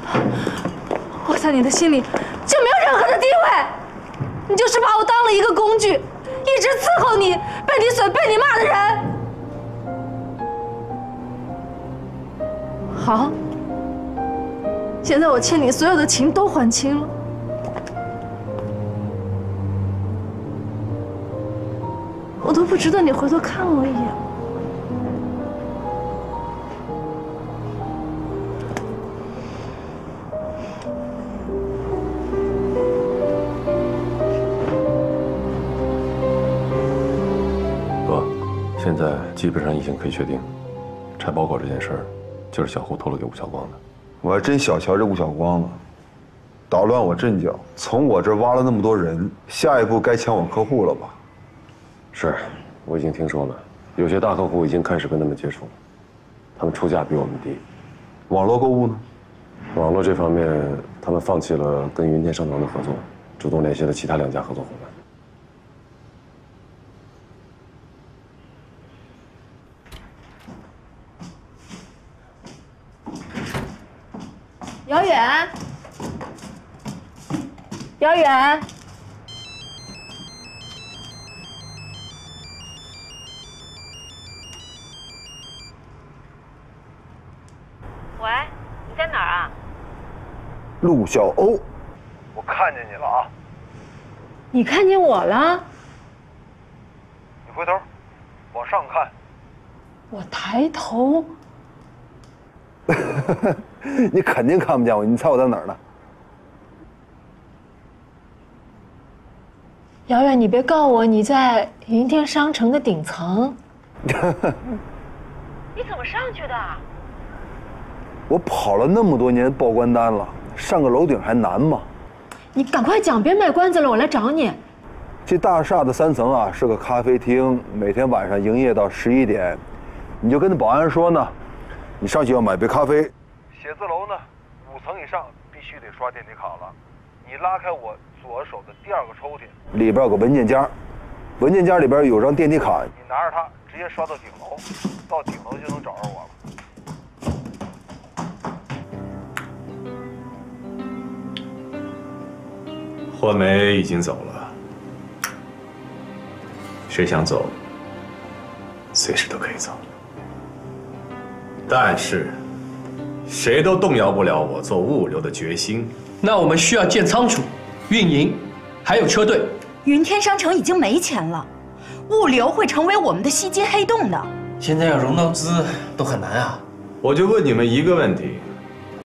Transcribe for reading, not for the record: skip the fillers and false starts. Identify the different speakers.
Speaker 1: 我在你的心里就没有任何的地位，你就是把我当了一个工具，一直伺候你，被你损、被你骂的人。好，现在我欠你所有的情都还清了。 我都不值得你回头看我一眼。
Speaker 2: 哥，现在基本上已经可以确定，拆包裹这件事儿就是小胡透露给吴晓光的。
Speaker 3: 我还真小瞧这吴晓光了，捣乱我阵脚，从我这挖了那么多人，下一步该抢我客户了吧？
Speaker 2: 是，我已经听说了，有些大客户已经开始跟他们接触，他们出价比我们低。
Speaker 3: 网络购物呢？
Speaker 2: 网络这方面，他们放弃了跟云天商城的合作，主动联系了其他2家合作伙伴。
Speaker 1: 姚远，姚远。
Speaker 4: 喂，你在哪儿啊？
Speaker 3: 陆小欧，我看见你了啊！
Speaker 1: 你看见我了？
Speaker 3: 你回头，往上看。
Speaker 1: 我抬头。
Speaker 3: 你肯定看不见我，你猜我在哪儿呢？
Speaker 1: 姚远，你别告我你在云天商城的顶层。
Speaker 4: 你怎么上去的？
Speaker 3: 我跑了那么多年报关单了，上个楼顶还难吗？
Speaker 1: 你赶快讲，别卖关子了，我来找你。
Speaker 3: 这大厦的3层啊，是个咖啡厅，每天晚上营业到11点。你就跟那保安说呢，你上去要买杯咖啡。写字楼呢，5层以上必须得刷电梯卡了。你拉开我左手的第2个抽屉，里边有个文件夹，文件夹里边有张电梯卡，你拿着它直接刷到顶楼，到顶楼就能找着我了。
Speaker 5: 霍梅已经走了，谁想走，随时都可以走。但是，谁都动摇不了我做物流的决心。
Speaker 6: 那我们需要建仓储、运营，还有车队。
Speaker 4: 云天商城已经没钱了，物流会成为我们的吸金黑洞的。
Speaker 6: 现在要融到资都很难啊。
Speaker 5: 我就问你们一个问题：